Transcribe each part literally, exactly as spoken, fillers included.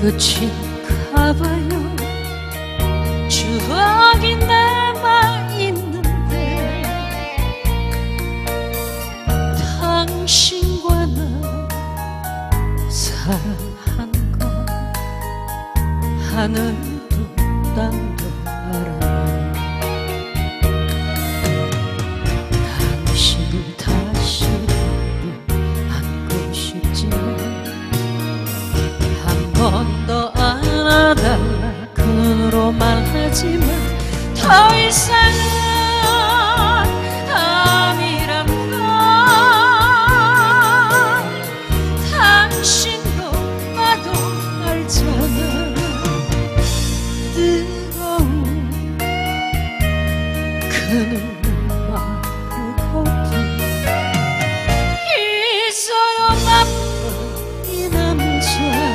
끝이 가봐요. 추억이 남아있는데 당신과 나 사랑한 건 하늘도 땅도 알아요. 당신을 다시 안고 싶지만 한 번 더 안아달라 그 눈으로 말하지만 더 이상은 아니란 걸 당신도 나도 알잖아. 뜨거운 그 눈물 마르거든. 있어요 나쁜 이 남자.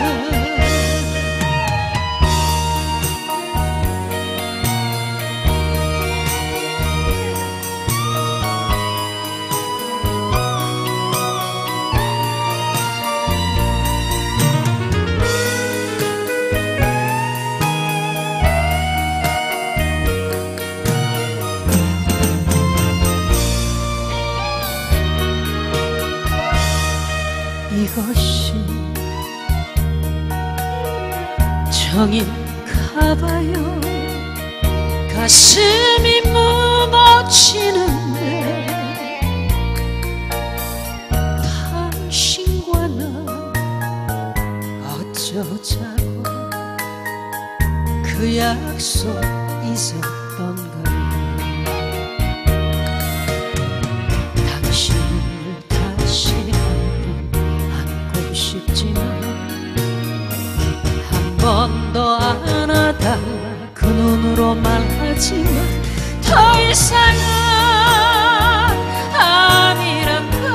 이것이 정인가봐요. 가슴이 무너지는데 당신과 나 어쩌자고 그 약속 잊었던가요. 당신을 다시 싶지만 한 번 더 안아달라 그 눈으로 말하지만 더 이상은 아니란 걸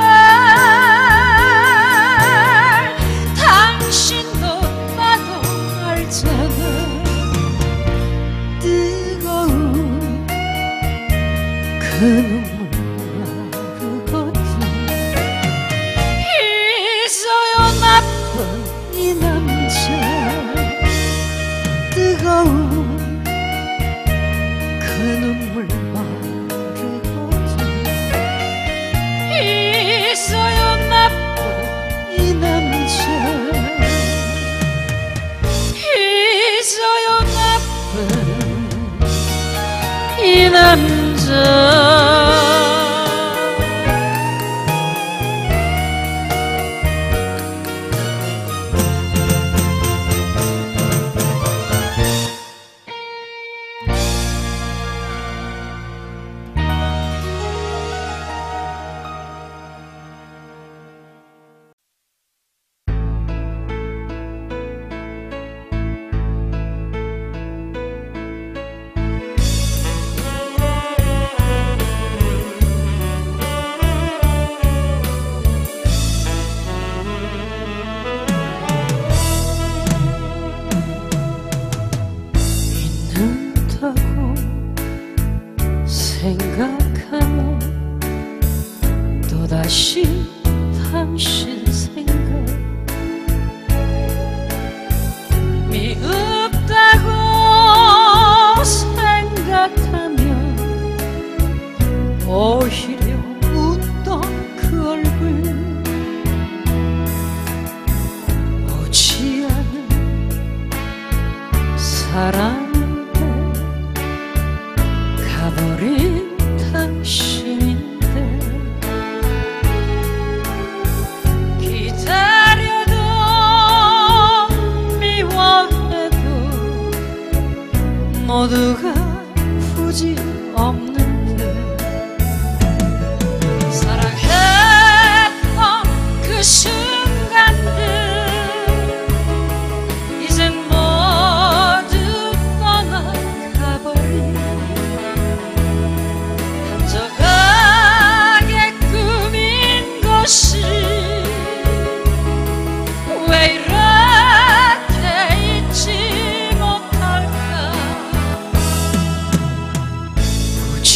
당신도 나도 알잖아. 뜨거운 그 눈물 마르거든. 나쁜 이 남자. 뜨거운 그 눈물 마르거든. 있어요 나쁜 이 남자. 있어요 나쁜 이 남자. 생각하면 또다시 당신 생각. 미흡다고 생각하면 오히려 웃던 그 얼굴. 오지 않은 사랑 가버린 당신인데 기다려도 미워해도 모두가 후지 없는데 사랑했던 그 순간들 이젠 모두 떠나가버린 왜 이렇게 잊지 못할까. 오지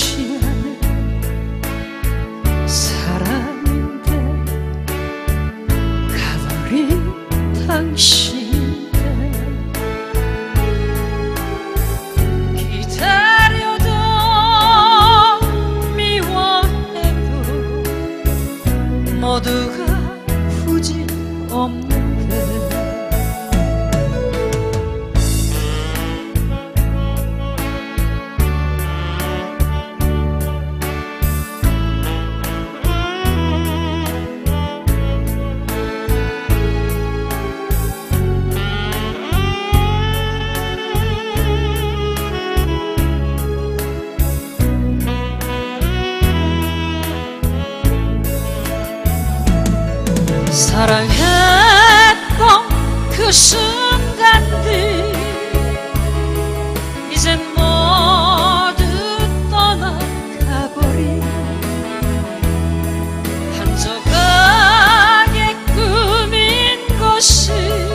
사랑했던 그 순간들 이젠 모두 떠나가버린 한 조각의 꿈인 것이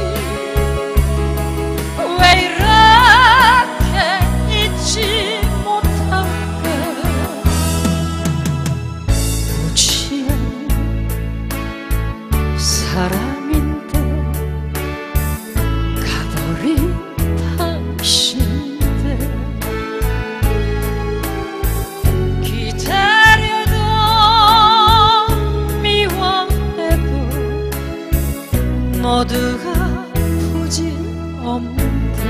왜 이렇게 잊지 못할까. 보지 않는 사람인데 가버린 당신들 기다려도 미워해도 모두가 부질 없는데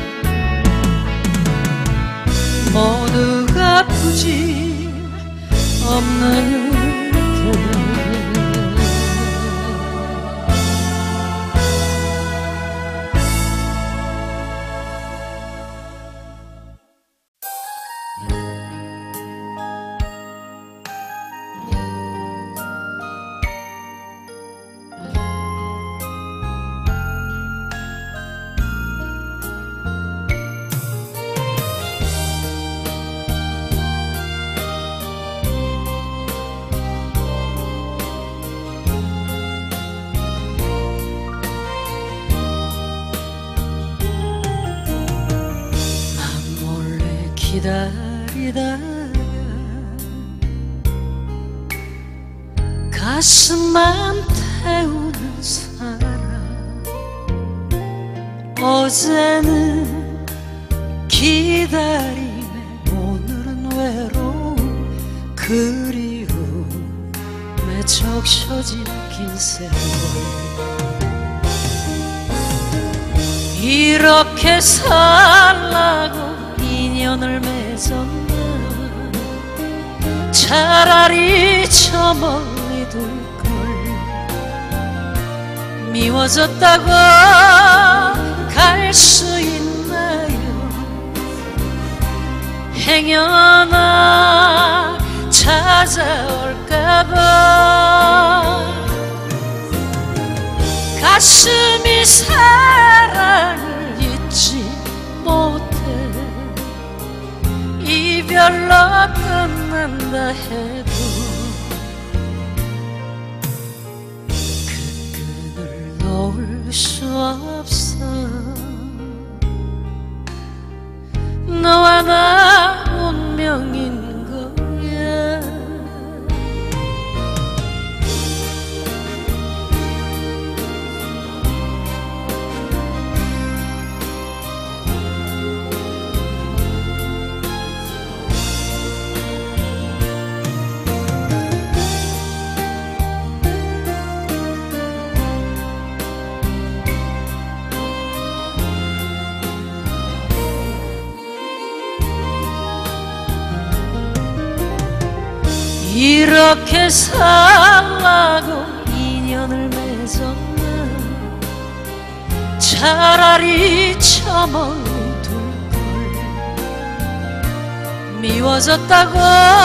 모두가 부질 없는데 기다리다 가슴만 태우는 사람 어제는 기다림에 오늘은 외로움 그리움에 적셔진 긴 세월 이렇게 살라고 인연을 맺었나 차라리 저 멀리 둘걸 미워졌다고 갈 수 있나요 행여나 찾아올까봐 가슴이 사랑을 잊지 못해 이별로 끝난다 해도 그 끈을 놓을 수 없어 너와 나 운명인 거야 이렇게 살라고 인연을 맺었나 차라리 저 멀리 둘걸 미워졌다고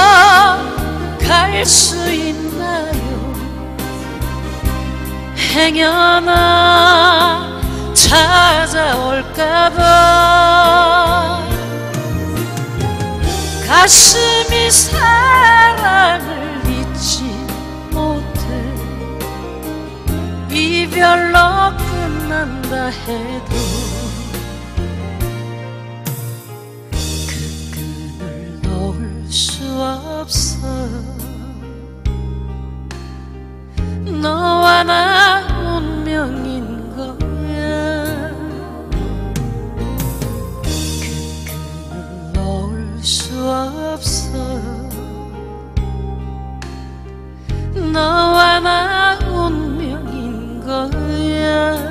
갈 수 있나요 행여나 찾아올까봐 가슴이 사랑을 잊지 못해 이별로 끝난다 해도 그 끈을 놓을 수 없어 너와 나 운명인 거야 수 없어 너와 나 운명인 거야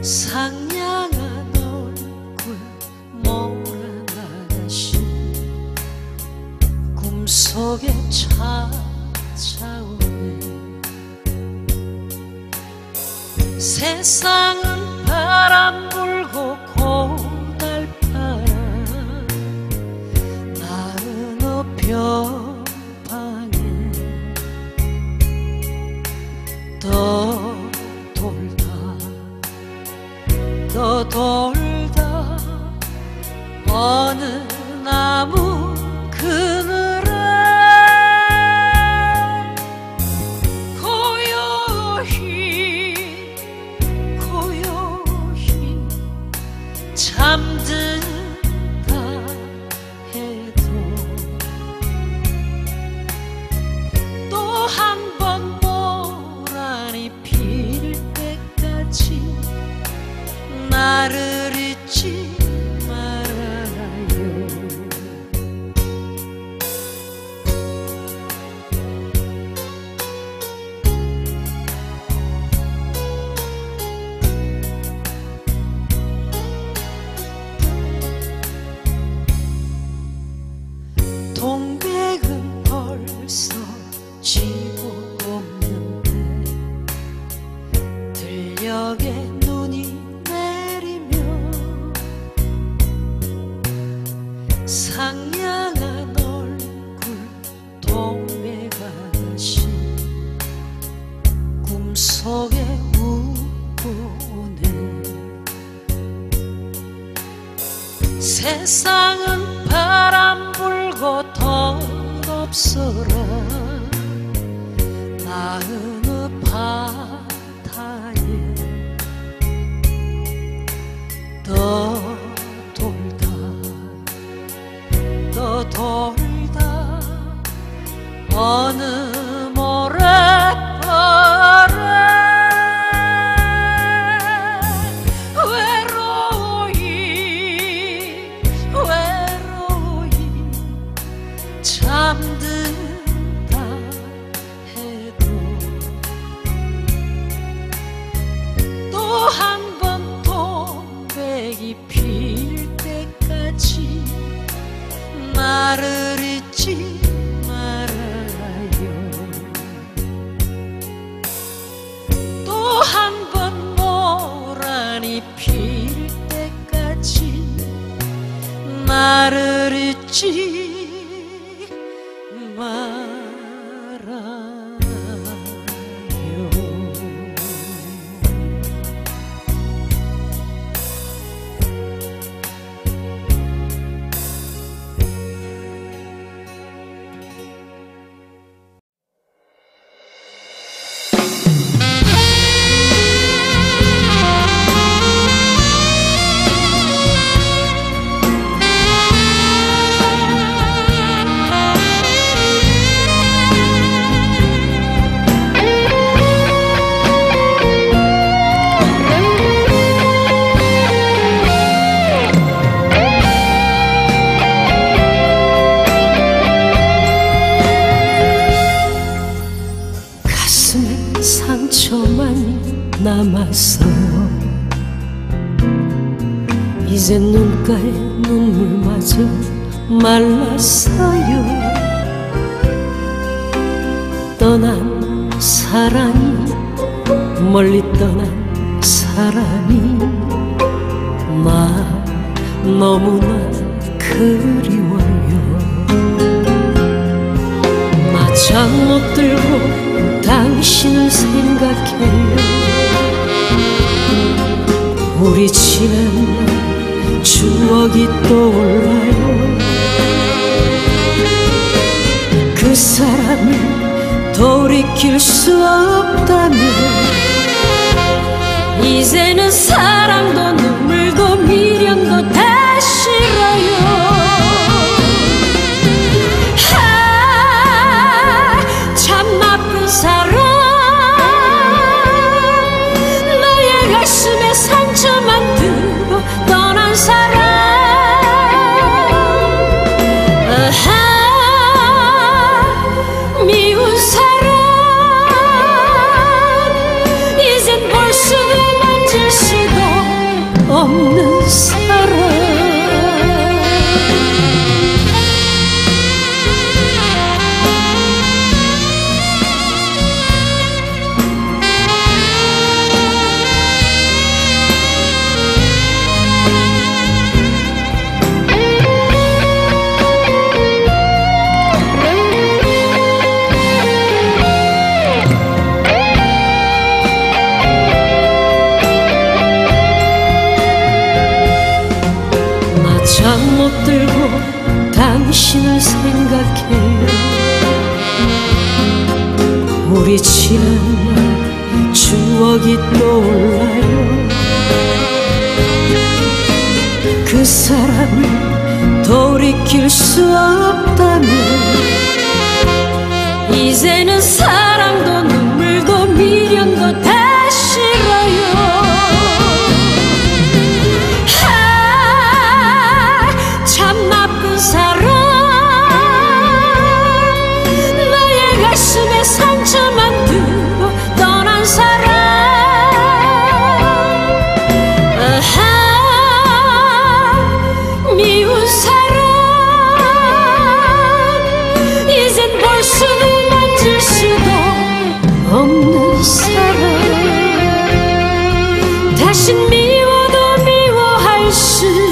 상냥한 얼굴 모란 아가씨 꿈속에 찾아오네. 세상은 바람 불고 고달파라. 나는 어병방에 떠돌다 떠돌다 어느 나무 그늘에 고요히 고요히 잠든다 해도 또 한 번 모란이 필 때까지 나를 잊지 말아요. 동백은 벌써 지고 없는데 들녘에 눈이 내리며 상냥한 얼굴 동백아가씨 꿈속에 웃고 오네. 세상은 바람 불고 덧없어라. 나은 바다에 떠돌다 떠돌다 어느 모래벌에 외로이 외로이 잠든다 해도 또 한 번 동백이 필 때까지 나를 잊지 말아요. 또 한 번 모란이 필 때까지 나를 잊지 말아요. 상처만 남았어요. 이제 눈가에 눈물마저 말랐어요. 떠난 사랑이 멀리 떠난 사람이 나 너무나 그리워요. 나 잠못 들고 당신을 생각해요. 우리 지난 추억이 떠올라요. 그 사람을 돌이킬 수 없다면 이제는 사랑도 눈물도 미련도 다 싫어요. 사랑 나의 가슴에 상처만 두고 떠난 사랑 아하 미운 사랑 이젠 볼 수도 만질 수도 없는 사람. 잠 못 들고 당신을 생각해요. 우리 지난 추억이 떠올라요. 그 사람을 돌이킬 수 없다면 이제는 사랑도 눈물도 미련도 다 싫어요. 참 나쁜 사람, 나의 가슴에 상처만 두고 떠난 사람. 아하, 미운 사람, 이젠 볼 수도 만질 수도 없는 사람. 다신 미워도 미워할 수